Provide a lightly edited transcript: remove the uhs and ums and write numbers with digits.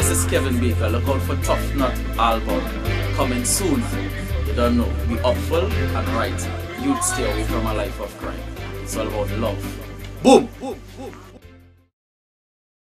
This is Kevin Baker. Look out for Tuff Not album coming soon. You don't know. Be upful and right. You'd stay away from a life of crime. It's all about love. Boom!